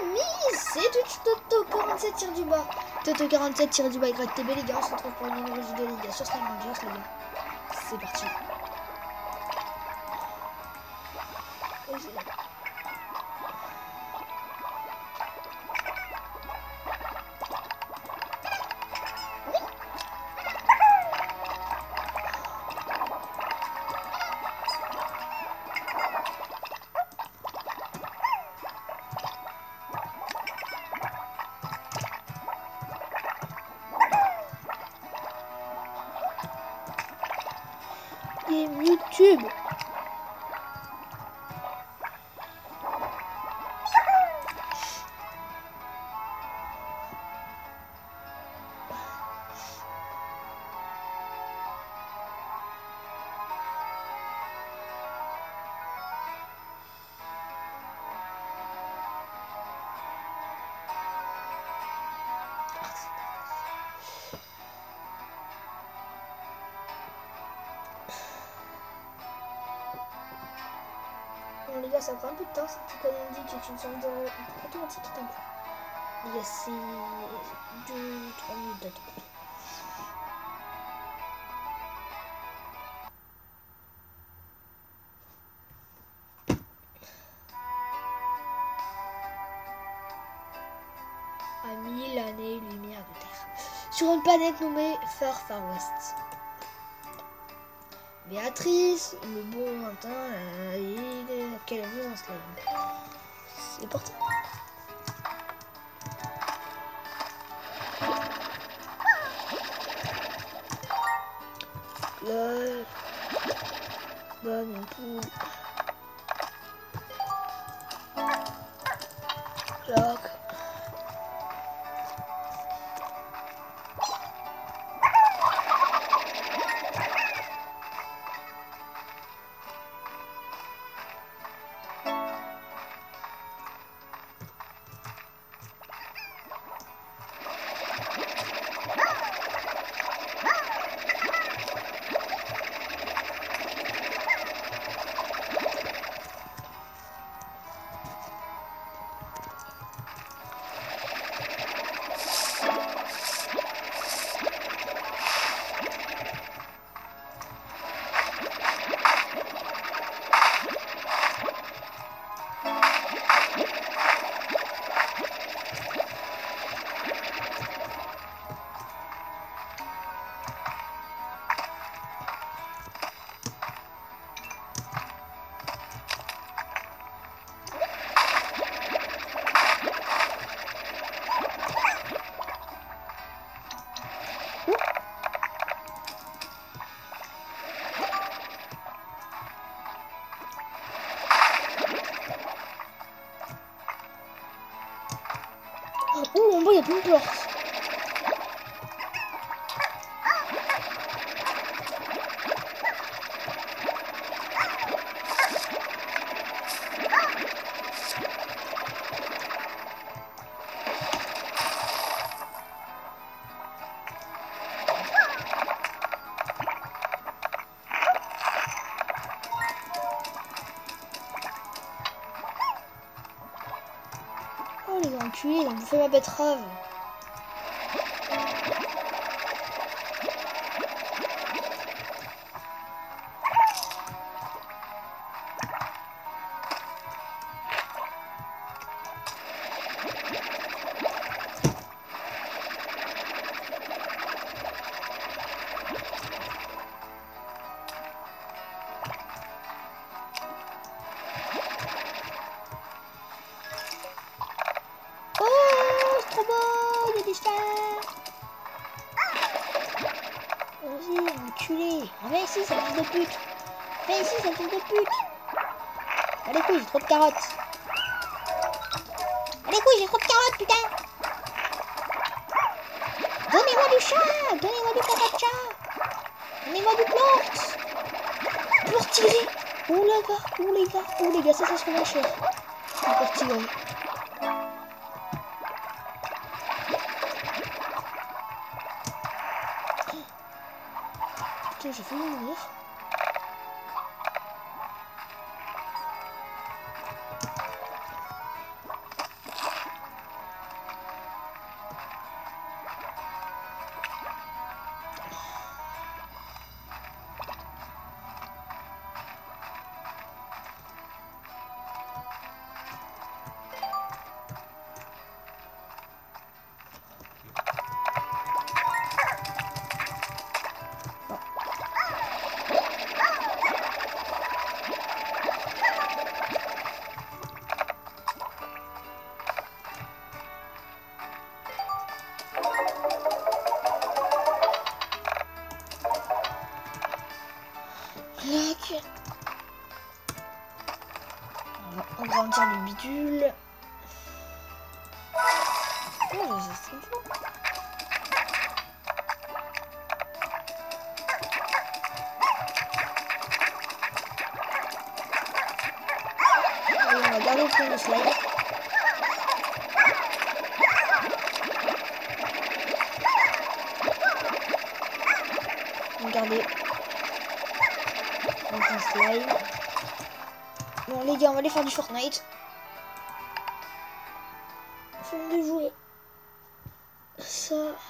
mise. C'est Toto 47 tir du bas. Toto 47 tir du bas YTB les gars. On se retrouve pour une nouvelle vidéo les gars sur Slime Rangers les gars. C'est parti. YouTube. Bon les gars, ça prend un peu de temps, cette petite indique est une sorte automatique qui t'envoie. Les gars, c'est 2-3 minutes d'attente. À 1000 années-lumière de Terre. Sur une planète nommée Far West. Béatrice, le bon lointain, quelle année on se lève. C'est parti. Lol. Bonne poule. Lock. Oh, en bas, il y a plein de portes. Oh, les enculés, ils ont bouffé ma betterave. Vas-y, enculé. Reviens ici, sale fils de pute. Viens ici, sale fils de pute. Allez, couilles, j'ai trop de carottes. Allez, couilles, j'ai trop de carottes, putain. Donnez-moi du chat. Donnez-moi du carotte chat. Donnez-moi du plante. Pour tirer. Oh les gars, ça se revient cher. Pour tirer. Putain, j'ai failli mourir. bidule. Oh, c'est bon. Allez, on va garder le point de slide. Regardez. Donc un slime. Bon les gars, on va aller faire du Fortnite. Faut de jouer. Ça.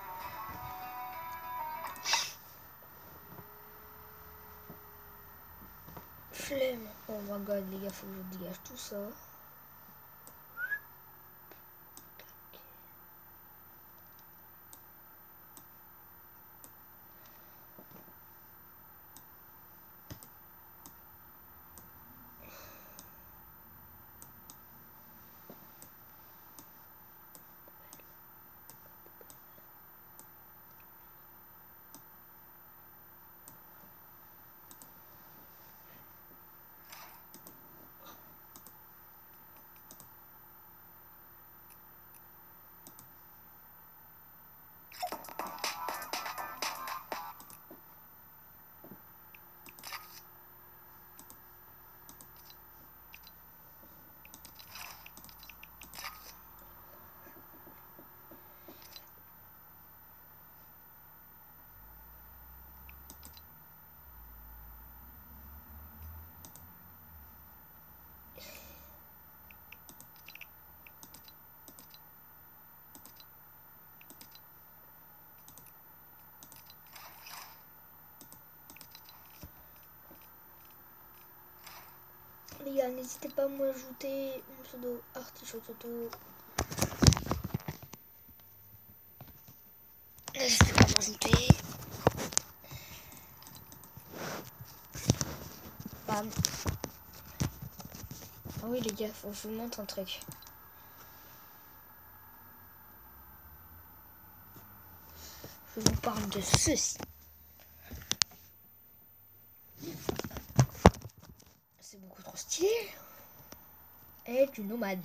Flemme. Oh my god les gars, faut que je dégage tout ça. Les gars, n'hésitez pas à m'ajouter mon pseudo Artichaut Toto. N'hésitez pas à m'ajouter. Bam. Ah oui les gars, faut que je vous montre un truc. Je vous parle de ceci. C'est beaucoup trop stylé. Et du nomade.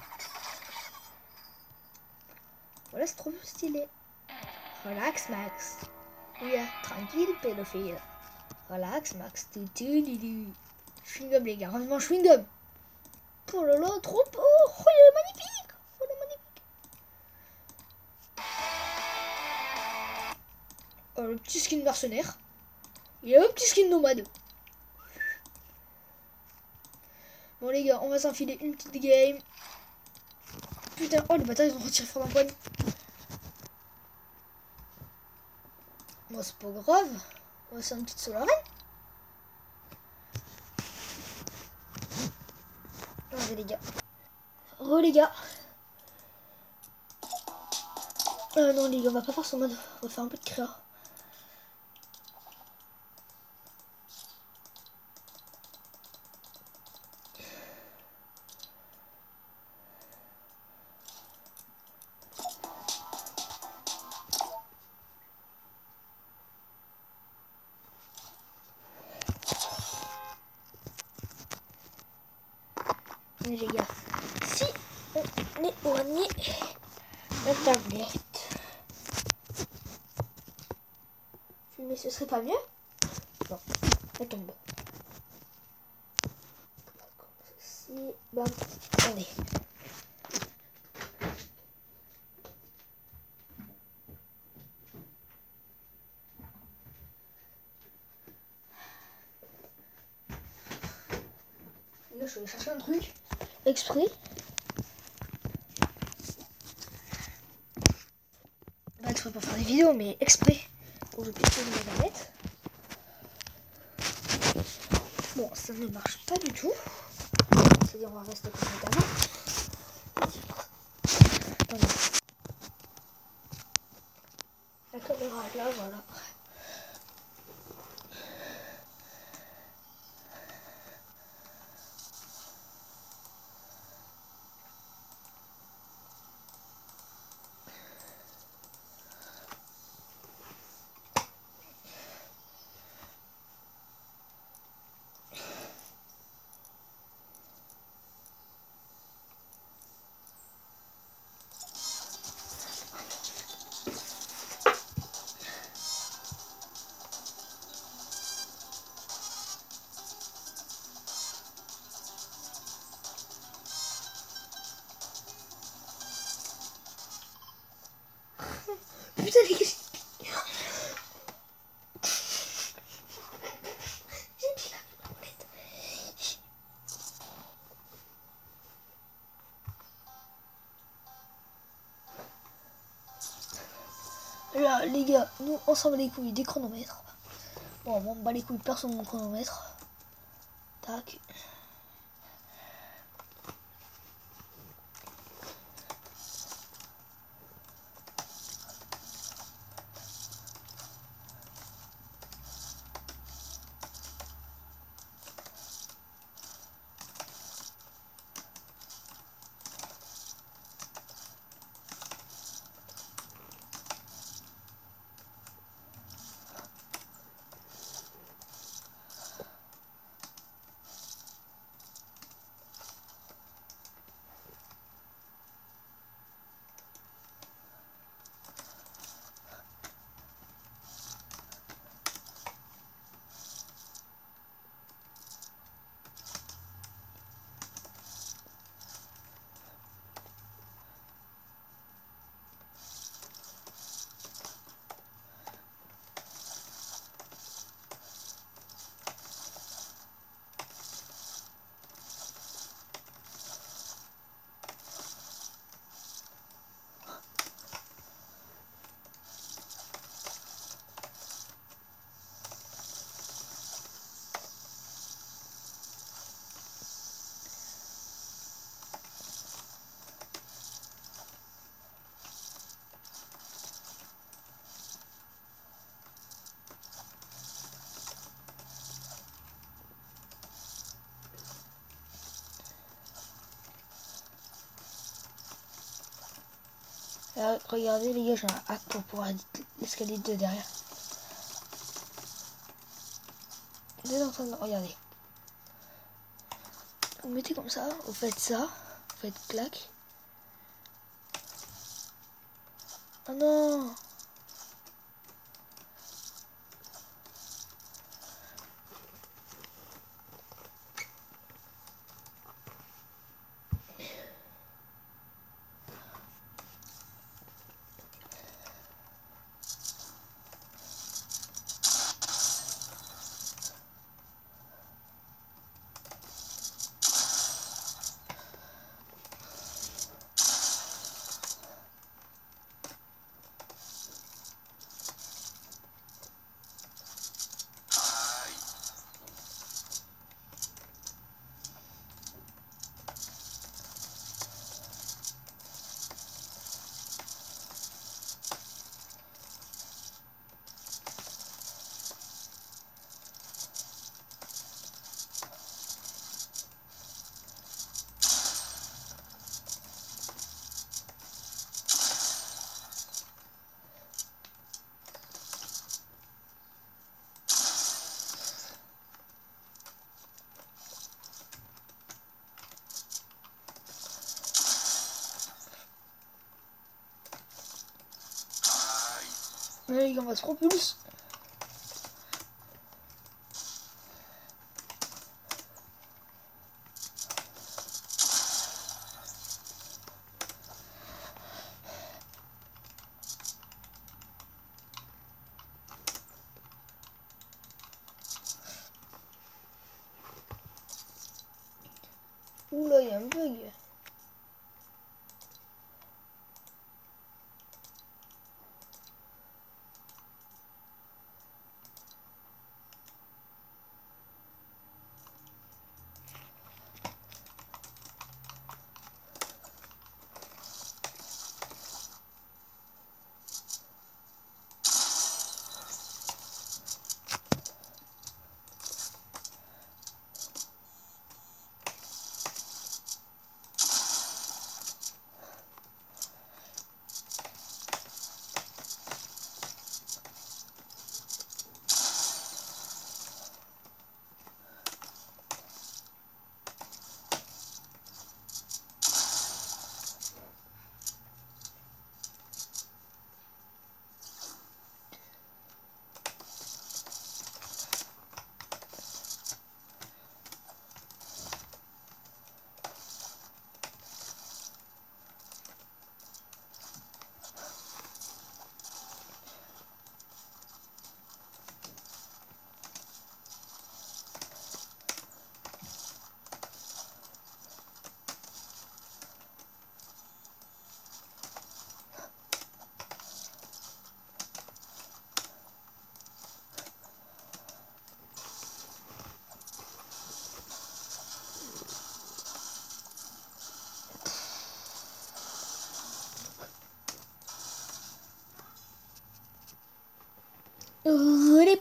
Voilà, c'est trop stylé. Relax Max. Oui, tranquille pédophile. Relax Max. Chewing-gum les gars, vraiment chewing-gum. Oh là là, trop beau. Oh, il est magnifique. Oh, il est magnifique. Oh, le petit skin mercenaire. Il y a un petit skin nomade. Bon les gars, on va s'enfiler une petite game. Putain, oh les bâtards ils ont retiré fort ma poigne. Bon c'est pas grave. On va faire une petite solarine. Regardez les gars. Les gars. Non les gars, on va pas faire son mode. On va faire un peu de créa. Les gars, si on éloignait la tablette, mais ce serait pas mieux? Non, elle tombe. Comme ceci, bam, attendez. Là, je vais chercher un truc exprès. Pas exprès pour faire des vidéos, mais exprès pour que je puisse poser ma tablette. Bon, ça ne marche pas du tout. C'est-à-dire, on va rester comme ça. La caméra est là, voilà. Putain, les gars, j'ai mis la boulette. Là, les gars, nous, on s'en bat les couilles des chronomètres. Bon, on bat les couilles, personne mon chronomètre. Tac. Là, regardez les gars, j'ai un hack pour pouvoir l'escalier de derrière. Vous êtes en train de regarder. Vous mettez comme ça, vous faites ça, vous faites clac. Oh non! Mais les gars, on va se propulser. Oula, il y a un bug.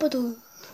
photo.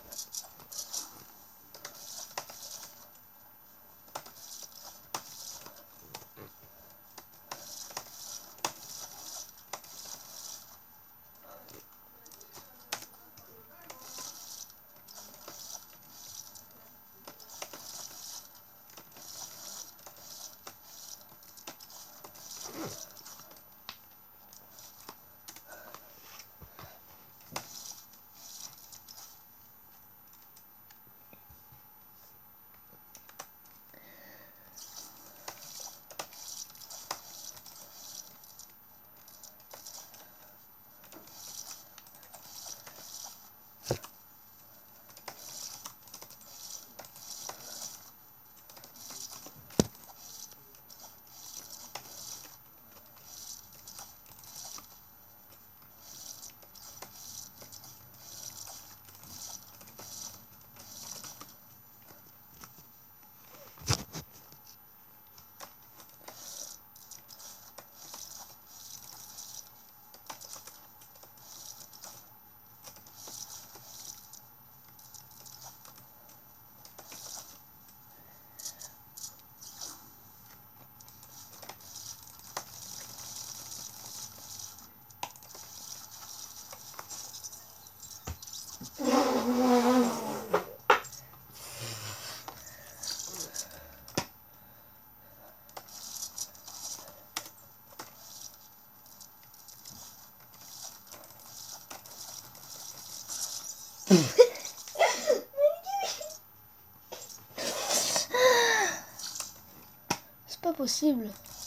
C'est pas possible.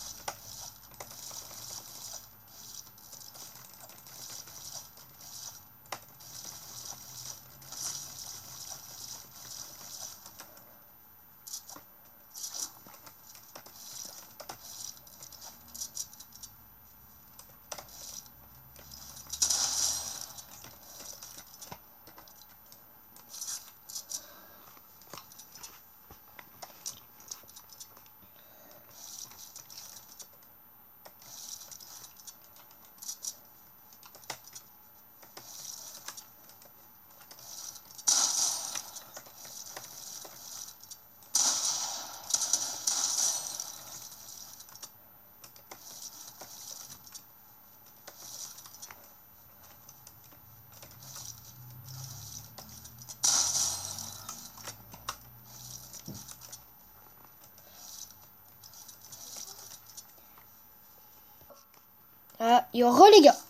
Ah, et re les gars.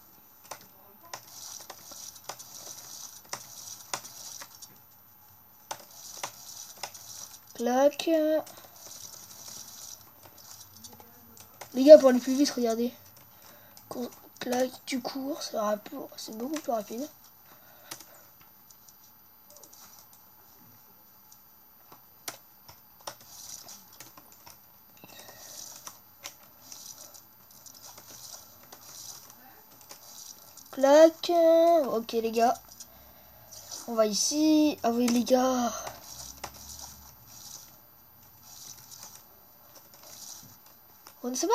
Clac. Les gars, pour aller plus vite, regardez. Clac, tu cours, c'est beaucoup plus rapide. Clac. Ok les gars. On va ici. Ah oui les gars. On ne sait pas.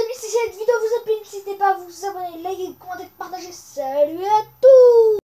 amis, si cette vidéo vous a plu, n'hésitez pas à vous abonner, liker, commenter, partager. Salut à tous!